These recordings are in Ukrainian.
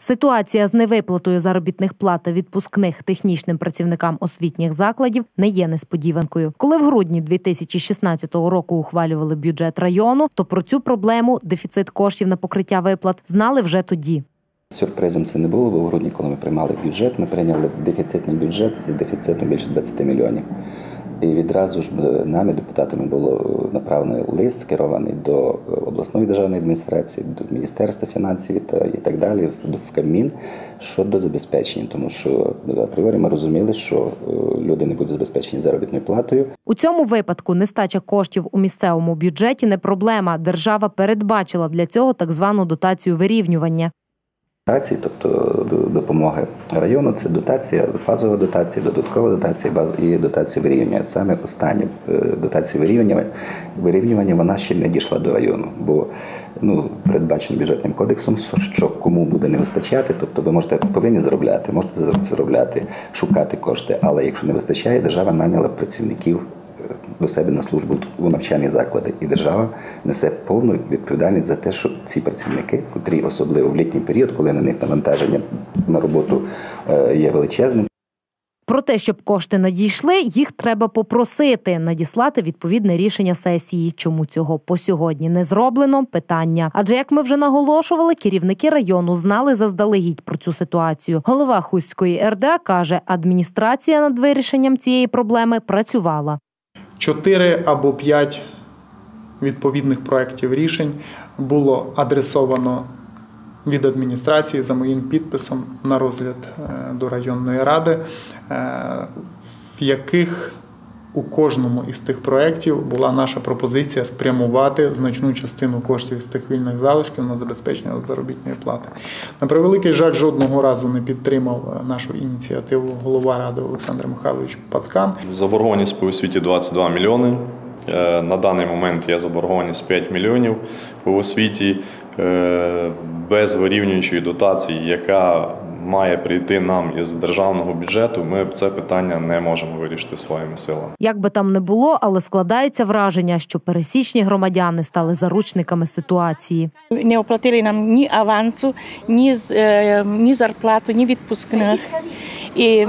Ситуація з невиплатою заробітних плат та відпускних технічним працівникам освітніх закладів не є несподіванкою. Коли в грудні 2016 року ухвалювали бюджет району, то про цю проблему – дефіцит коштів на покриття виплат – знали вже тоді. Сюрпризом це не було, бо в грудні, коли ми приймали бюджет, ми прийняли дефіцитний бюджет з дефіцитом більше 20 мільйонів. І відразу ж нами, депутатами, було направлений лист, скерований до обласної державної адміністрації, до Міністерства фінансів і так далі, в Кабмін, щодо забезпечення. Тому що апріорі ми розуміли, що люди не будуть забезпечені заробітною платою. У цьому випадку нестача коштів у місцевому бюджеті не проблема. Держава передбачила для цього так звану дотацію вирівнювання. Тобто допомоги району – це дотація, базова дотація, додаткова дотація і дотація вирівнювання. Саме остання дотація вирівнювання, вона ще не дійшла до району, бо передбачено бюджетним кодексом, що кому буде не вистачати, тобто ви повинні заробляти, шукати кошти, але якщо не вистачає, держава наняла працівників до себе на службу у навчальні заклади. І держава несе повну відповідальність за те, що ці працівники, котрі особливо в літній період, коли на них навантаження на роботу є величезним. Про те, щоб кошти надійшли, їх треба попросити, надіслати відповідне рішення сесії. Чому цього по сьогодні не зроблено – питання. Адже, як ми вже наголошували, керівники району знали заздалегідь про цю ситуацію. Голова Хустської РДА каже, адміністрація над вирішенням цієї проблеми працювала. 4 або 5 відповідних проєктів рішень було адресовано від адміністрації за моїм підписом на розгляд до районної ради, в яких у кожному із тих проєктів була наша пропозиція спрямувати значну частину коштів з тих вільних залишків на забезпечення заробітної плати. На превеликий жаль, жодного разу не підтримав нашу ініціативу голова ради Олександр Михайлович Пацкан. Заборгованість по освіті 22 мільйони. На даний момент є заборгованість 5 мільйонів по освіті без вирівнюючої дотації, яка має прийти нам із державного бюджету, ми це питання не можемо вирішити своїми силами. Як би там не було, але складається враження, що пересічні громадяни стали заручниками ситуації. Не оплатили нам ні авансу, ні зарплату, ні відпускних. І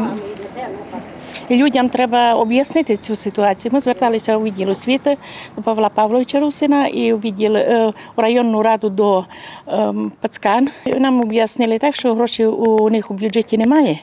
людям треба об'яснити цю ситуацію. Ми зверталися у відділ освіти до Павла Павловича Русина і у районну раду до Пацкан. Нам об'яснили так, що грошей у них у бюджеті немає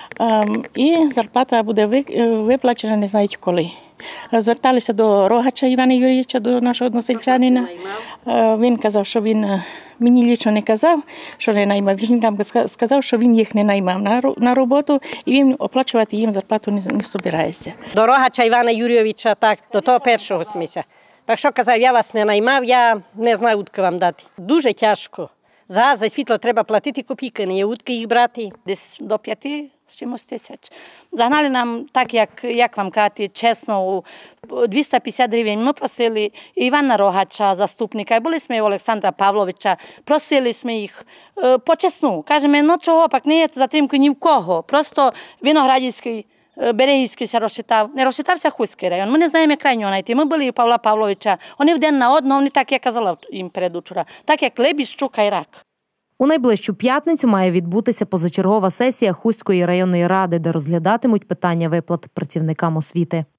і зарплата буде виплачена не знають коли. Зверталися до Рогача Івана Юрійовича, до нашого односельчанина. Він казав, що він мені лічно не казав, що не наймав. Він нам сказав, що він їх не наймав на роботу і він оплачувати їм зарплату не збирається. До Рогача Івана Юрійовича, так, до того першого сміття. Так що казав, я вас не наймав, я не знаю, утки вам дати. Дуже тяжко. За газ, за світло треба платити копійки, не є утки їх брати. Десь до 5 з чимось тисяч. Загнали нам так, як вам казати, чесно, 250 гривень. Ми просили Івана Рогача, заступника, і були ми у Олександра Павловича, просили ми їх по-чесну. Кажемо, ну чого, пак не є затримки ні в кого. Просто Виноградівський, Берегівський се розчитав. Не розчитався Хуський район. Ми не знаємо, як крайнього знайти. Ми були у Павла Павловича. Вони вдень на одного, вони так, як казала їм передучора. Так, як лебідь, щука і рак. У найближчу п'ятницю має відбутися позачергова сесія Хустської районної ради, де розглядатимуть питання виплат працівникам освіти.